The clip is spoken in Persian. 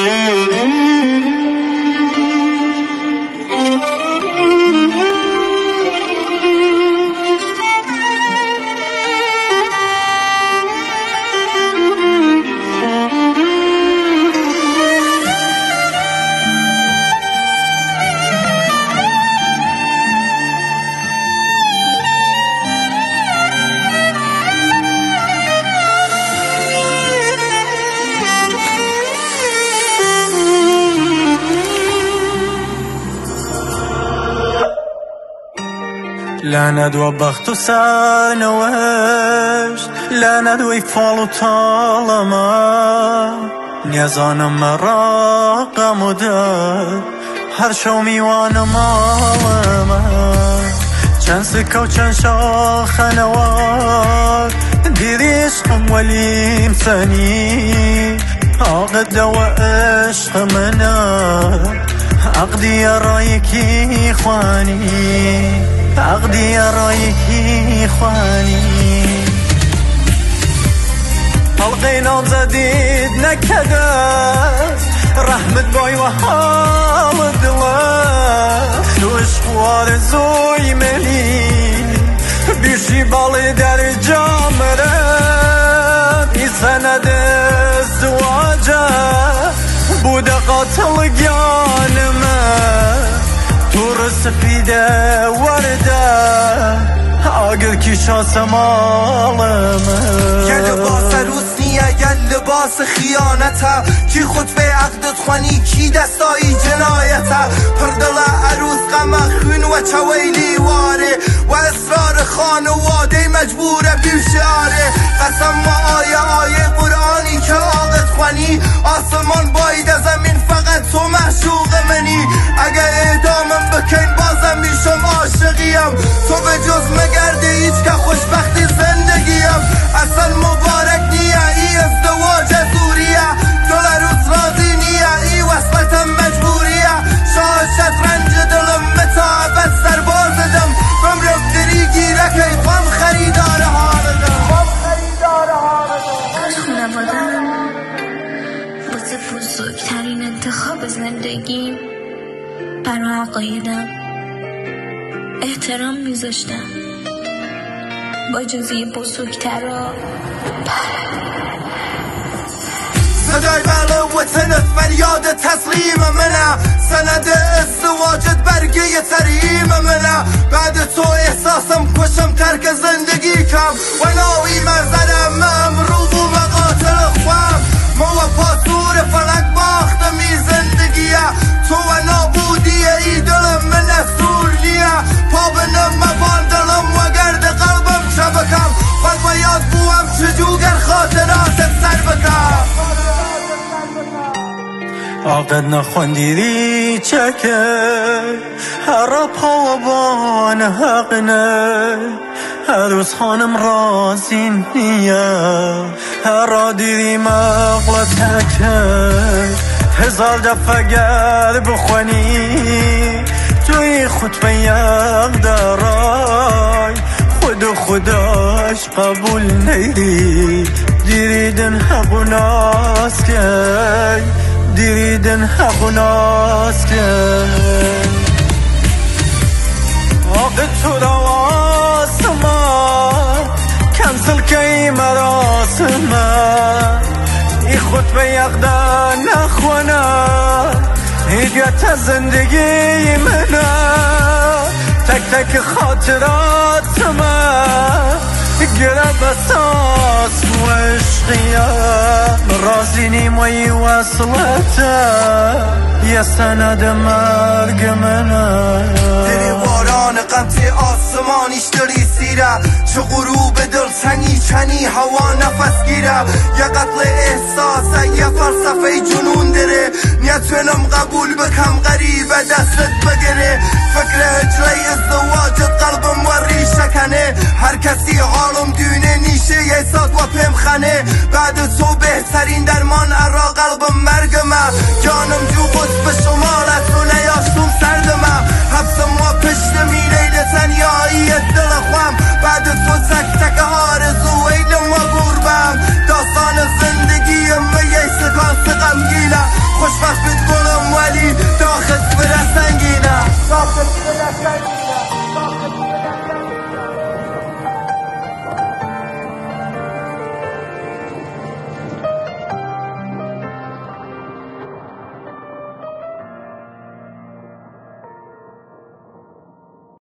لعنت و بخت و سرنوشت، لعنت وی فال و تالما، نیازانم مرا غم و درد، هر شو میوانم آلما. چند سکه و چند شاخه نوار، دیدی عشقم ولیم سنی، عقد و عشق منه، عقدی رایکی خوانی، عقدی رایکی خوانی. حلقه نامزدید نکده رحمت بای و حال دله، تو عشق و آرزوی منی بیشی بالی در جامره. بی سند ازدواجه بوده قاتل گانمه، تور سفیده ورده آگر کی شانس مالمه. یه لباس عروس نیه یه لباس خیانته، کی خود به عقدت خوانی کی دستایی جنایته. پردل عروس غم خون و چویلی واره و اصرار خانواده مجبوره بیشاره. قسم و آیه قرآنی که عقد خوانی، آسمان باید زمین فقط تو معشوق منی. اگه اعدامم بکن بازم میشم عاشقیم، تو به جز مگرده هیچ که خوشبختی زندگیم. اصلا مبارک نیه ای ازدواج زوریه، دل عروس راضی نیه ای وصلتم مجبوریه. شاه شطرنج دلم متعبت سربازدم، بمرم دریگی رکی خم خریدار حالدم. از خانوادم واسه بزرگترین انتخاب زندگیم برای عقایدم احترام میذاشتم، با جزیه بزرگترا صدای بله وطنت فریاد تسلیم منه، سند ازدواجت برگه تریم منه. بعد تو احساسم کشم ترک زندگی کم، و ناوی مزرم امروز و مقاتل خوام. ما و پاسور فلک باختمی زندگیه، تو و نابودیه ای دلم من سور نیه. پا بنم مبان دلم و گرد قلبم شبکم، خود و یاد بوم چجوگر خاطراتت سر بکم. عقد نخوندیدی چکه هر پا بان حق نه، عروس خانم رازی نیه هر دیدی مغلا تکه. هزار دفعه گر بخوانی توی خطبه یک درای، خود خداش قبول نیدی. دیریدن حق و ناس که، دیریدن حق و ناس که. عقد تو آسمان کنسل که مراسمه، ای خطبه یقدر نخونه هیگت زندگی منه. تک تک خاطرات من گره بساس و عشقیم، رازی نیمایی وصلته یه سند مرگ منه. دری باران قمت آسمانیش دری سیره، چه غروب دل سنگی چنی هوا نفس گیره. یه قتل احساسه یه فلسفه جنون داره، نیتونم قبول بکم غریبه دستت بگره. فکر هجره ازدواجت قلبم وری شکنه، هر کسی حالم دونه نیشه یه ساد و پمخنه. بعد تو بهترین درمان ارا قلبم مرگمه، جانم جو قطب شمالت رو نیاشتم سردمه. حبسم و پشت میره تنیایی دل خوام، بعد تو تک تک آرزو ویلم و گربم. داستان زندگیم یه سکانس غمگینه،